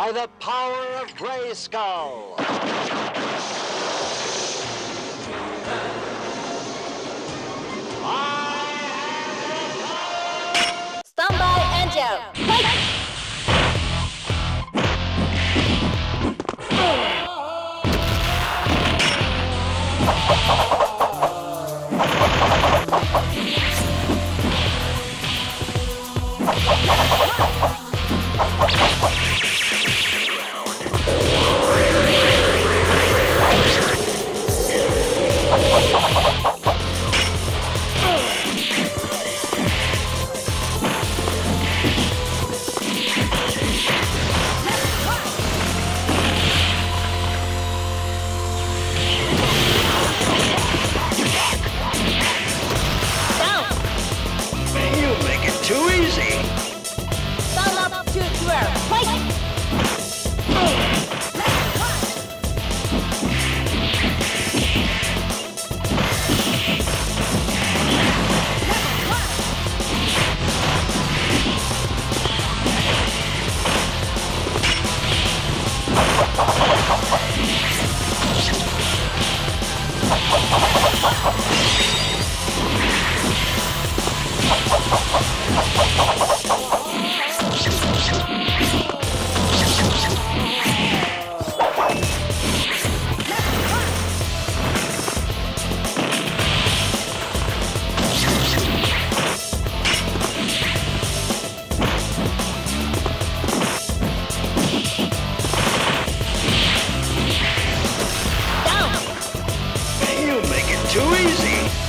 by the power of Grayskull. Stand by, Angel. Fight! Too easy. Stand up to square. Fight! You make it too easy.